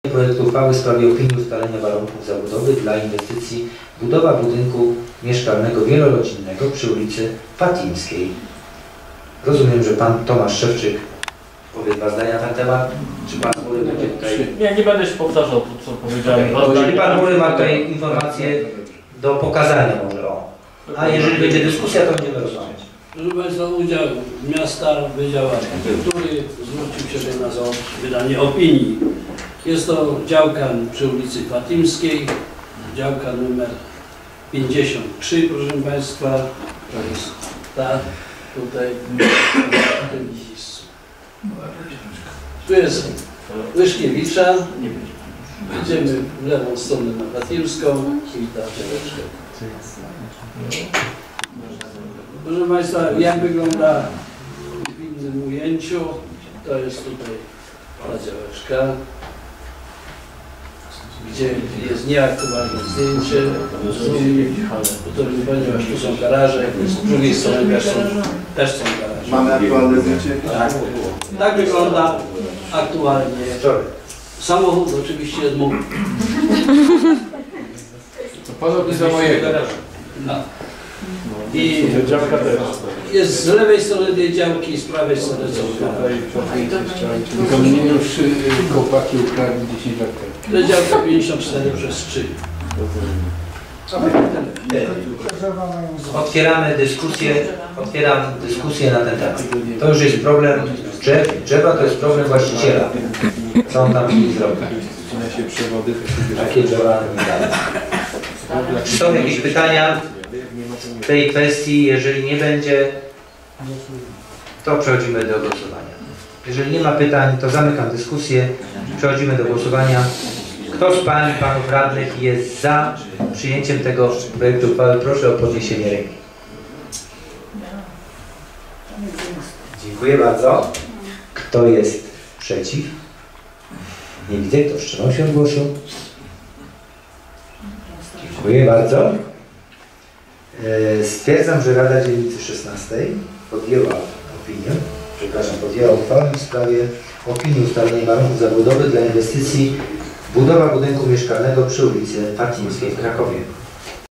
Projektu uchwały w sprawie opinii ustalenia warunków zabudowy dla inwestycji budowa budynku mieszkalnego wielorodzinnego przy ulicy Fatimskiej. Rozumiem, że pan Tomasz Szewczyk powie dwa zdania na ten temat. Czy pan Mury będzie tutaj... Nie będę się powtarzał to, co powiedziałem. Jeżeli pan Mury ma tutaj informacje do pokazania może o. A jeżeli będzie dyskusja, to będziemy rozmawiać. Proszę Państwa, udział miasta, Wydział Architektury zwrócił się do nas o wydanie opinii. Jest to działka przy ulicy Fatimskiej, działka numer 53, proszę Państwa. To jest ta tutaj. Tu jest Wyszkiewicza. Idziemy w lewą stronę na Fatimską i ta działeczka. Proszę Państwa, jak wygląda w innym ujęciu? To jest tutaj ta działeczka, gdzie jest nieaktualne zdjęcie, ponieważ tu są garaże, z drugiej strony też są garaże. Mamy aktualne zdjęcie? Tak. Tak wygląda aktualnie. Samochód oczywiście jest mój. Podobnie za mojego. I jest z lewej strony tej działki i z prawej strony są garaże. Tylko mnie już chłopaki ukradli 10 lat temu. To jest działka 54 przez 3. Otwieram dyskusję na ten temat. To już jest problem drzewa, to jest problem właściciela. Co on tam zrobi? Jakie drzewa nie dalej. Czy są jakieś pytania w tej kwestii? Jeżeli nie będzie, to przechodzimy do głosowania. Jeżeli nie ma pytań, to zamykam dyskusję. Przechodzimy do głosowania. Kto z pań i panów radnych jest za przyjęciem tego projektu uchwały? Proszę o podniesienie ręki. Dziękuję bardzo. Kto jest przeciw? Nie widzę. Kto wstrzymał się od głosu? Dziękuję bardzo. Stwierdzam, że Rada Dzielnicy 16 podjęła uchwałę w sprawie opinii ustalenia warunków zabudowy dla inwestycji budowa budynku mieszkalnego przy ulicy Fatimskiej w Krakowie.